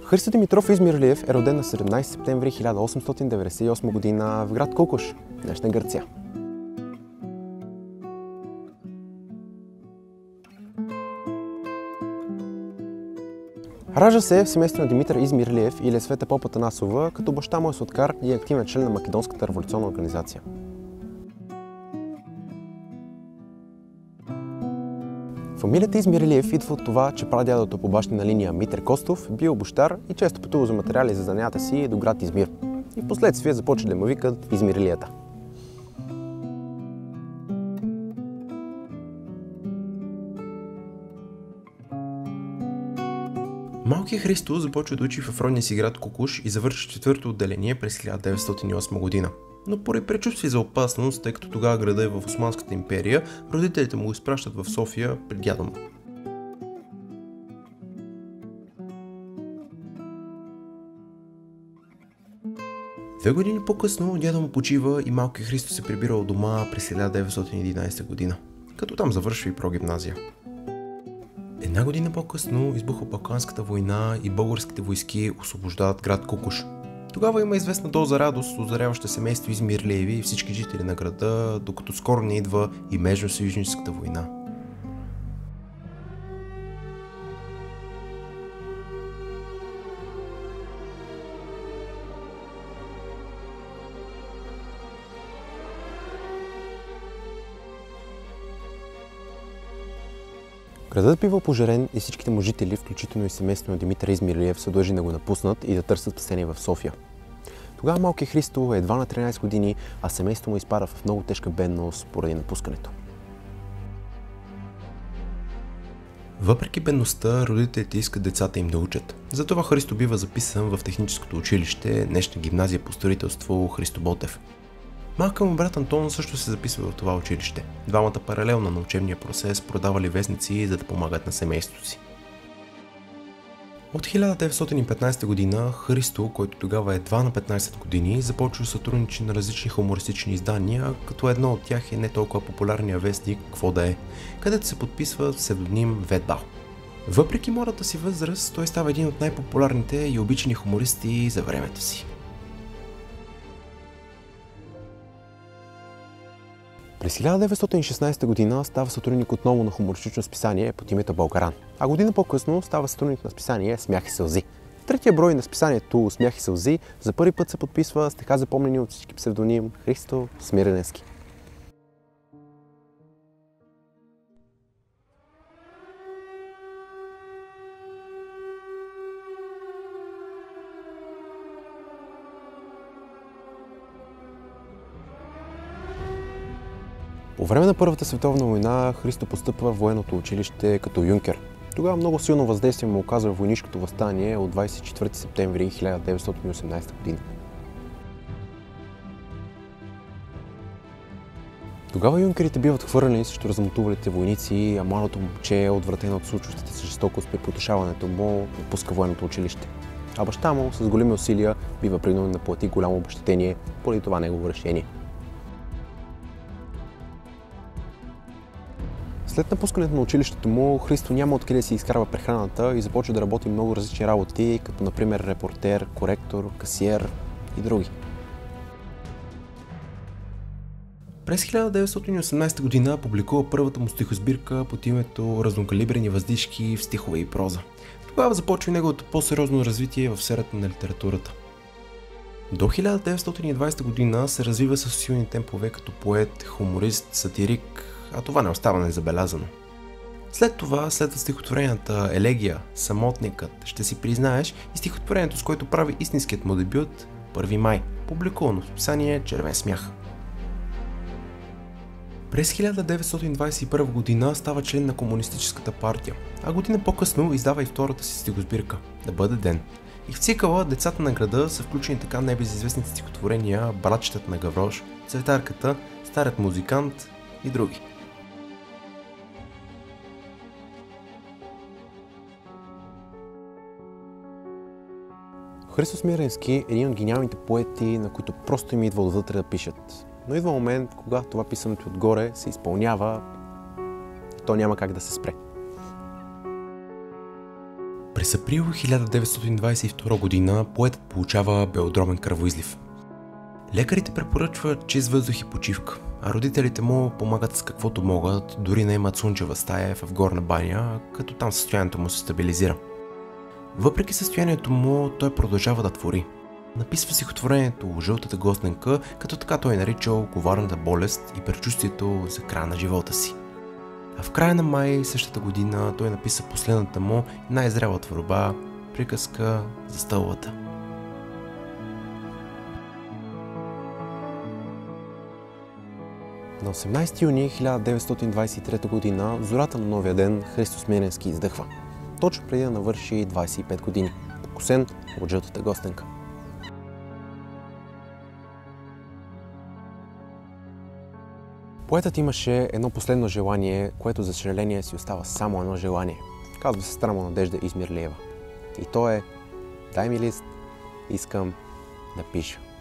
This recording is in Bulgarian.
Христо Димитров Измирлиев е роден на 17 септември 1898 година в град Кукуш, днешна Гърция. Ражда се в семейство на Димитър Измирлиев и Елисавета Попатанасова, като баща му е соткар и активен член на Македонската революционна организация. Фамилията Измирлиев идва от това, че прадядото по бащина линия Митър Костов бил бущар и често пътувал за материали за занята си до град Измир. И в последствие започва да му викат Измирлията. Малкият Христо започва да учи в родния си град Кукуш и завършва четвърто отделение през 1908 година. Но поради предчувствие за опасност, тъй като тогава града е в Османската империя, родителите му го изпращат в София при дядо му. Две години по-късно дядо му почива и малкият Христо се прибира от дома през 1911 година, като там завършва и прогимназия. Една година по-късно избухва Балканската война и българските войски освобождават град Кукуш. Тогава има известна доза радост, озаряваща семейство Измирлиеви и всички жители на града, докато скоро не идва и Междусъюзническата война. Градът бива пожарен и всичките му жители, включително и семейство на Димитър Измирлиев, са длъжни да го напуснат и да търсят спасение в София. Тогава малкият Христо е едва на 13 години, а семейството му изпада в много тежка бедност поради напускането. Въпреки бедността, родителите искат децата им да учат. Затова Христо бива записан в техническото училище, днешна гимназия по строителство Христо Ботев. Малкият му брат Антон също се записва в това училище. Двамата паралелно на учебния процес продавали вестници, за да помагат на семейството си. От 1915 година Христо, който тогава е едва на 15 години, започва да сътрудничи на различни хумористични издания, като едно от тях е не толкова популярния вестник "Какво да е", където се подписва псевдоним Ветбал. Въпреки младата си възраст, той става един от най-популярните и обичани хумористи за времето си. През 1916 година става сътрудник отново на хумористично списание под името Българан, а година по-късно става сътрудник на списание "Смях и сълзи". В третия брой на списанието "Смях и сълзи" за първи път се подписва с така запомнени от всички псевдоним Христо Смиренски. По време на Първата световна война Христо постъпва в военното училище като юнкер. Тогава много силно въздействие му оказва войнишкото въстание от 24 септември 1918 година. Тогава юнкерите биват хвърлени срещу размотувалите войници, а младото момче е отвратено от случващата се жестокост при потушаването му, напуска военното училище. А баща му с големи усилия бива принуден да плати голямо обезщетение поради това негово решение. След напускането на училището му, Христо няма откъде да си изкарва прехраната и започва да работи много различни работи, като например репортер, коректор, касиер и други. През 1918 година публикува първата му стихосбирка под името "Разнокалибрени въздишки в стихове и проза". Тогава започва неговото по-сериозно развитие в сферата на литературата. До 1920 година се развива с силни темпове като поет, хуморист, сатирик, а това не остава незабелязано. След това следват стихотворенията "Елегия", "Самотникът", "Ще си признаеш" и стихотворението, с което прави истинският му дебют "Първи май", публикувано в списание "Червен смях". През 1921 година става член на Комунистическата партия, а година по-късно издава и втората си стихосбирка "Да бъде ден". И в цикъла "Децата на града" са включени така небезизвестните стихотворения "Братчетът на Гаврош", "Цветарката", "Старият музикант" и други. Христо Смиренски е един от гениалните поети, на които просто им идва отвътре да пишат. Но идва момент, когато това писането отгоре се изпълнява и то няма как да се спре. През април 1922 година поетът получава белодромен кръвоизлив. Лекарите препоръчват чист въздух и почивка, а родителите му помагат с каквото могат, дори наемат слънчева стая в горна баня, като там състоянието му се стабилизира. Въпреки състоянието му, той продължава да твори. Написва стихотворението "Жълтата гостенка", като така той наричал коварната болест и предчувствието за края на живота си. А в края на май същата година той написа последната му най-зряла творба — приказка за стълбата. На 18 юни 1923 година, в зората на новия ден, Христо Смирненски издъхва. Точно преди да навърши 25 години, покосен от жълтата гостенка. Поетът имаше едно последно желание, което за съжаление си остава само едно желание. Казва сестра му Надежда Измирлиева. И то е: дай ми лист, искам да пиша.